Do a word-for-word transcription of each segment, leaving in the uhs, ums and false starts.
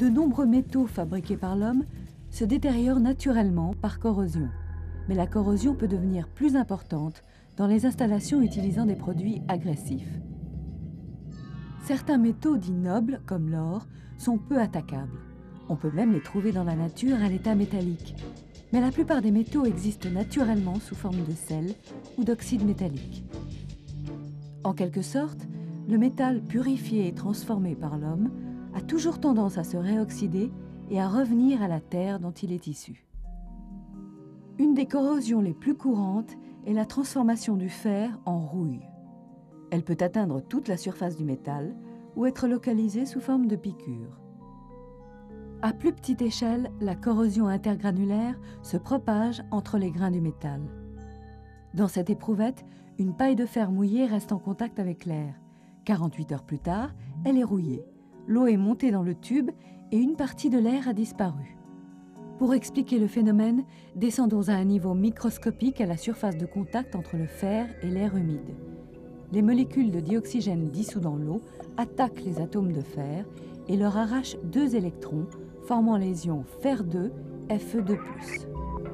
De nombreux métaux fabriqués par l'homme se détériorent naturellement par corrosion. Mais la corrosion peut devenir plus importante dans les installations utilisant des produits agressifs. Certains métaux dits nobles, comme l'or, sont peu attaquables. On peut même les trouver dans la nature à l'état métallique. Mais la plupart des métaux existent naturellement sous forme de sel ou d'oxyde métallique. En quelque sorte, le métal purifié et transformé par l'homme a toujours tendance à se réoxyder et à revenir à la terre dont il est issu. Une des corrosions les plus courantes est la transformation du fer en rouille. Elle peut atteindre toute la surface du métal ou être localisée sous forme de piqûres. À plus petite échelle, la corrosion intergranulaire se propage entre les grains du métal. Dans cette éprouvette, une paille de fer mouillée reste en contact avec l'air. quarante-huit heures plus tard, elle est rouillée. L'eau est montée dans le tube et une partie de l'air a disparu. Pour expliquer le phénomène, descendons à un niveau microscopique à la surface de contact entre le fer et l'air humide. Les molécules de dioxygène dissous dans l'eau attaquent les atomes de fer et leur arrachent deux électrons, formant les ions fer deux, F E deux plus.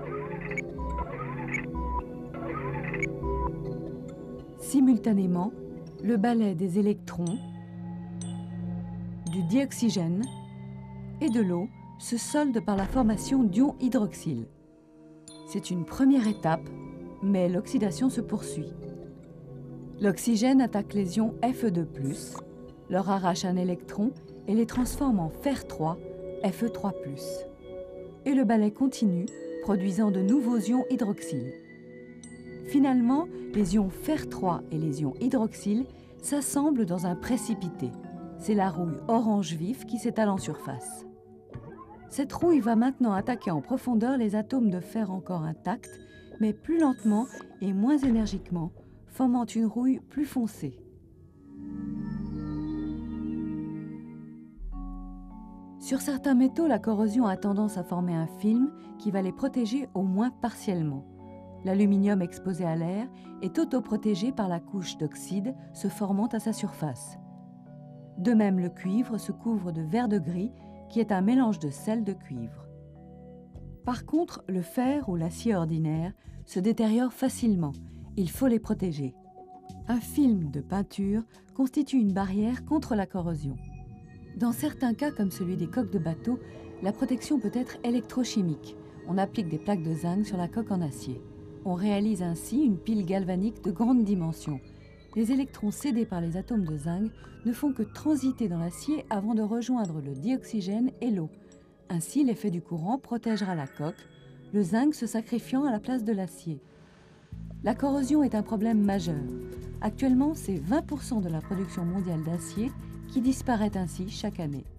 Simultanément, le balai des électrons, du dioxygène et de l'eau se solde par la formation d'ions hydroxyle. C'est une première étape, mais l'oxydation se poursuit. L'oxygène attaque les ions F E deux plus, leur arrache un électron et les transforme en fer trois, F E trois plus. Et le balai continue, produisant de nouveaux ions hydroxyle. Finalement, les ions fer trois et les ions hydroxyle s'assemblent dans un précipité. C'est la rouille orange vif qui s'étale en surface. Cette rouille va maintenant attaquer en profondeur les atomes de fer encore intacts, mais plus lentement et moins énergiquement, formant une rouille plus foncée. Sur certains métaux, la corrosion a tendance à former un film qui va les protéger au moins partiellement. L'aluminium exposé à l'air est autoprotégé par la couche d'oxyde se formant à sa surface. De même, le cuivre se couvre de verre de gris, qui est un mélange de sel de cuivre. Par contre, le fer ou l'acier ordinaire se détériore facilement. Il faut les protéger. Un film de peinture constitue une barrière contre la corrosion. Dans certains cas, comme celui des coques de bateau, la protection peut être électrochimique. On applique des plaques de zinc sur la coque en acier. On réalise ainsi une pile galvanique de grande dimension. Les électrons cédés par les atomes de zinc ne font que transiter dans l'acier avant de rejoindre le dioxygène et l'eau. Ainsi, l'effet du courant protégera la coque, le zinc se sacrifiant à la place de l'acier. La corrosion est un problème majeur. Actuellement, c'est vingt pour cent de la production mondiale d'acier qui disparaît ainsi chaque année.